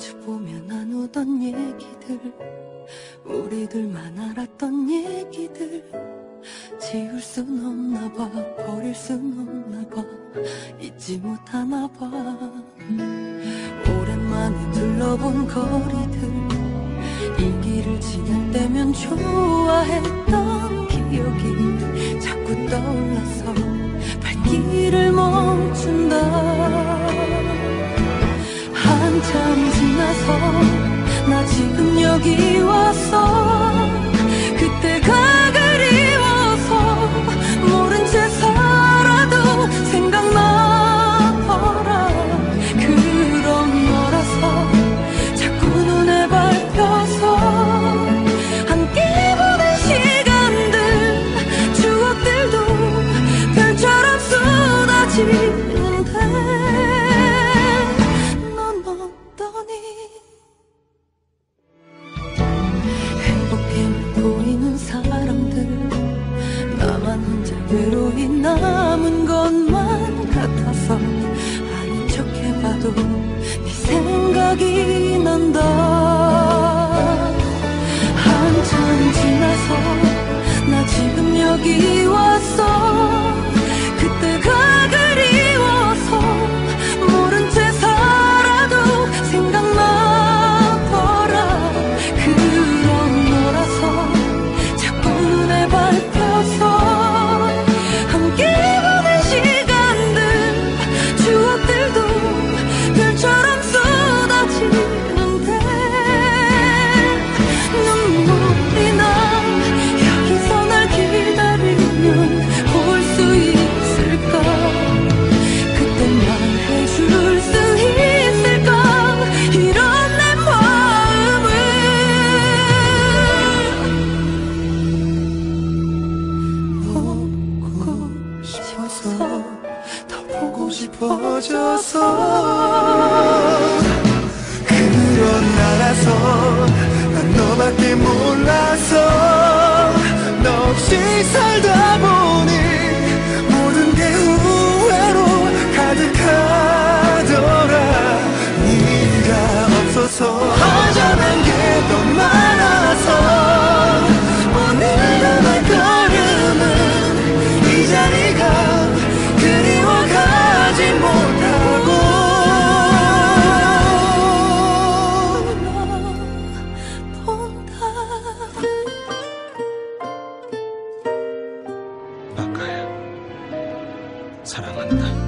마주보며 나누던 얘기들, 우리들만 알았던 얘기들, 지울 순 없나 봐, 버릴 순 없나 봐, 잊지 못하나 봐. 오랜만에 둘러본 거리들, 이 길을 지날 때면 좋아했던 기억이 자꾸 떠올라서 발길을 멈춘다. 한참 지나서 나 지금 여기 왔어. 그때가 그리워서 모른 채 살아도 생각나더라. 그런 너라서 자꾸 눈에 밟혀서 함께 보낸 시간들, 추억들도 별처럼 쏟아지는데 넌 어떠니? 행복해 보이는 사람들, 나만 혼자 외로이 남은 것만 같아서 아닌 척 해봐도 네 생각이 난다. 한참 지나서 나 지금 여기 왔어. 그때가 그리워서 모른 채 살아도 생각나더라. 그런 너라서 자꾸 눈에 밟혀서 함께 보낸 시간들, 추억들도 별처럼 쏟아지는데 눈물이 나. 여기서 날 기다리면 볼 수 있을까? 그때 말해줄 수 있을까? 이런 내 마음을 보고 싶어서, 더 보고 싶어져서. 그런 나라서 난 너밖에 몰라서 너 없이 살다 보니 모든 게 후회로 가득하더라. 네가 없어서 허전한 게 더 많아서 오늘도 날 걸음은 이 자리가 그리워가지 못하고 본다. 아까야 사랑한다.